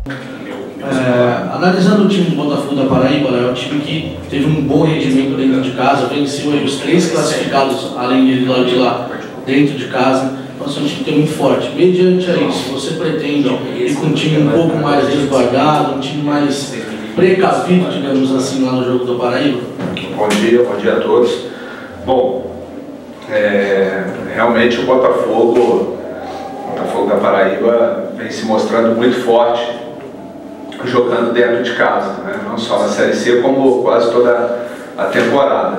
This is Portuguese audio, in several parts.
Analisando o time do Botafogo da Paraíba, é um time que teve um bom rendimento dentro de casa, venceu aí os 3 classificados, além de lá dentro de casa. Então, é um time que é muito forte. Mediante a isso, você pretende ir com um time um pouco mais resguardado, um time mais precavido, digamos assim, lá no jogo do Paraíba? Bom dia a todos. Bom, realmente o Botafogo da Paraíba vem se mostrando muito forte jogando dentro de casa, né? Não só na Série C, como quase toda a temporada.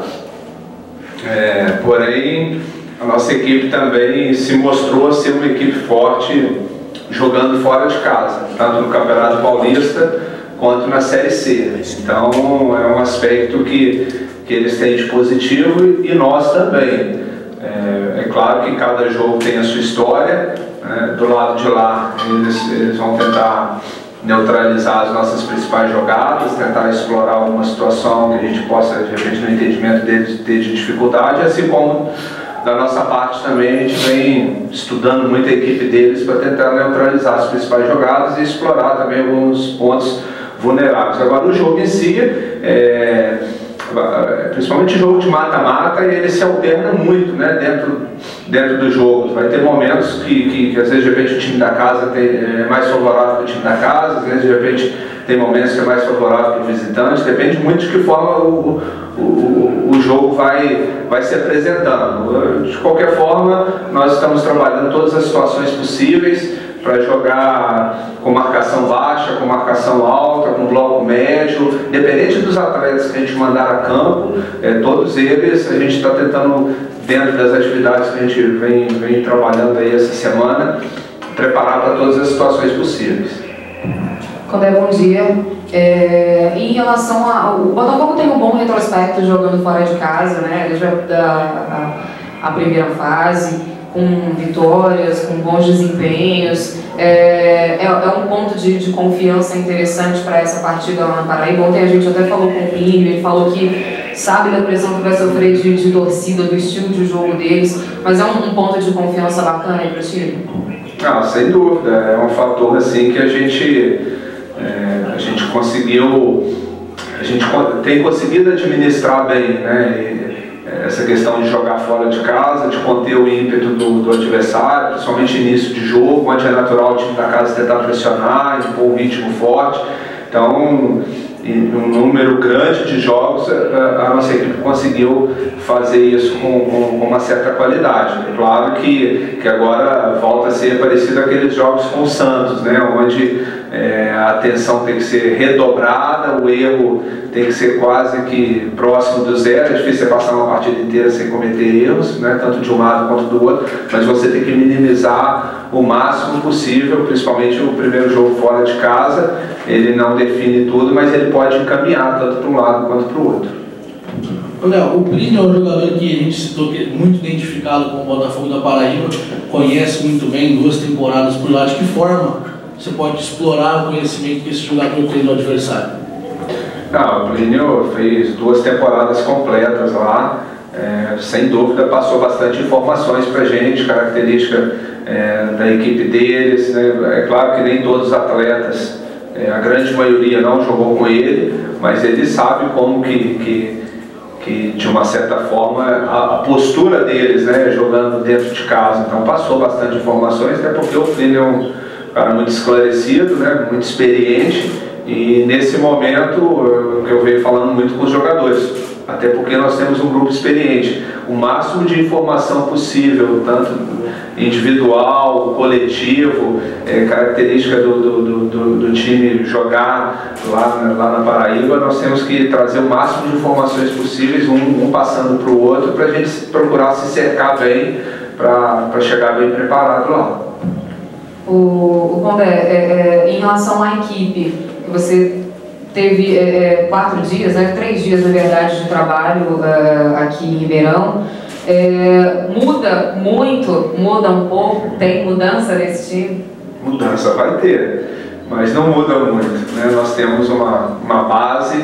Porém, a nossa equipe também se mostrou ser uma equipe forte jogando fora de casa, tanto no Campeonato Paulista quanto na Série C. Então é um aspecto que eles têm de positivo e nós também. É claro que cada jogo tem a sua história, né? Do lado de lá eles vão tentar neutralizar as nossas principais jogadas, tentar explorar alguma situação que a gente possa, de repente, no entendimento deles, ter de dificuldade, assim como da nossa parte também a gente vem estudando muito a equipe deles para tentar neutralizar as principais jogadas e explorar também alguns pontos vulneráveis. Agora, o jogo em si, principalmente o jogo de mata-mata, ele se alterna muito, né, dentro do jogo. Vai ter momentos que às vezes de repente o time da casa é mais favorável que o time da casa, às vezes de repente tem momentos que é mais favorável para o visitante, depende muito de que forma o jogo vai se apresentando. De qualquer forma, nós estamos trabalhando todas as situações possíveis para jogar com marcação baixa, com marcação alta, com bloco médio, independente dos atletas que a gente mandar a campo, todos eles a gente está tentando, dentro das atividades que a gente vem trabalhando aí essa semana, preparar para todas as situações possíveis. Condé, bom dia. Em relação o Botafogo tem um bom retrospecto jogando fora de casa, né? Desde a primeira fase, com vitórias, com bons desempenhos. É um ponto de confiança interessante para essa partida lá na Paraíba. Ontem a gente até falou com o Plínio, ele falou que sabe da pressão que vai sofrer de torcida, do estilo de jogo deles, mas é um ponto de confiança bacana aí para o time? Não, sem dúvida, é um fator assim que a gente tem conseguido administrar bem, né? Essa questão de jogar fora de casa, de conter o ímpeto do adversário, principalmente início de jogo, onde é natural o time da casa tentar pressionar, impor um ritmo forte. Então, em um número grande de jogos, a nossa equipe conseguiu fazer isso com uma certa qualidade. É claro que agora volta a ser parecido àqueles jogos com o Santos, né, onde a atenção tem que ser redobrada, o erro tem que ser quase que próximo do zero. É difícil você passar uma partida inteira sem cometer erros, né, tanto de um lado quanto do outro, mas você tem que minimizar o máximo possível, principalmente o primeiro jogo fora de casa. Ele não define tudo, mas ele pode encaminhar tanto para um lado quanto para o outro. Léo, o Plínio é um jogador que a gente citou que é muito identificado com o Botafogo da Paraíba, conhece muito bem, 2 temporadas por lá. De que forma você pode explorar o conhecimento que esse jogador tem do adversário? Não, o Plínio fez 2 temporadas completas lá, sem dúvida passou bastante informações para a gente, característica da equipe deles, né? É claro que nem todos os atletas, a grande maioria não jogou com ele, mas ele sabe como que de uma certa forma a postura deles, né, jogando dentro de casa. Então passou bastante informações, até porque o Plínio é um cara muito esclarecido, né, muito experiente, e nesse momento que eu venho falando muito com os jogadores, até porque nós temos um grupo experiente. O máximo de informação possível, tanto individual, coletivo, característica do time jogar lá na Paraíba, nós temos que trazer o máximo de informações possíveis, um passando para o outro, para a gente procurar se cercar bem, para chegar bem preparado lá. O Condé, em relação à equipe, que você teve 4 dias, 3 dias na verdade de trabalho aqui em Ribeirão, muda muito, muda um pouco, tem mudança nesse time? Mudança vai ter, mas não muda muito, né? Nós temos uma base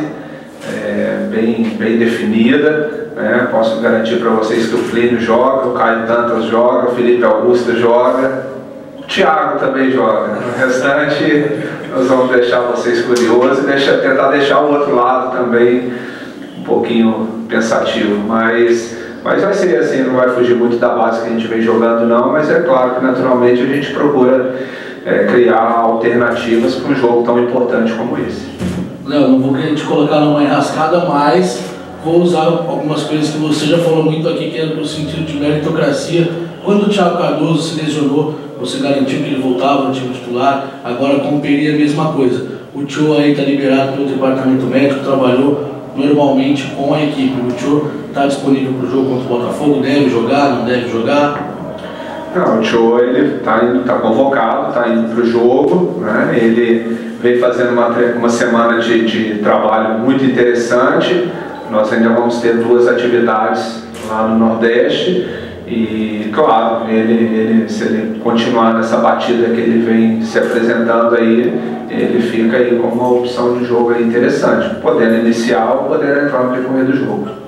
bem definida, né? Posso garantir para vocês que o Plínio joga, o Caio Dantas joga, o Felipe Augusto joga, o Thiago também joga. O restante Nós vamos deixar vocês curiosos e tentar deixar o outro lado também um pouquinho pensativo, mas vai ser assim, não vai fugir muito da base que a gente vem jogando não, mas é claro que naturalmente a gente procura criar alternativas para um jogo tão importante como esse. Léo, não vou querer te colocar numa enrascada, mas vou usar algumas coisas que você já falou muito aqui, que é no sentido de meritocracia. Quando o Thiago Cardoso se lesionou, você garantiu que ele voltava no time titular, agora com o Peri a mesma coisa. O Tio aí está liberado pelo departamento médico, trabalhou normalmente com a equipe. O Tio está disponível para o jogo contra o Botafogo, deve jogar, não deve jogar? Não, o Tio ele tá convocado, está indo para o jogo, né? Ele vem fazendo uma semana de trabalho muito interessante. Nós ainda vamos ter 2 atividades lá no Nordeste e, claro, se ele continuar nessa batida que ele vem se apresentando aí, ele fica aí como uma opção de jogo aí interessante, podendo iniciar ou podendo entrar no decorrer do jogo.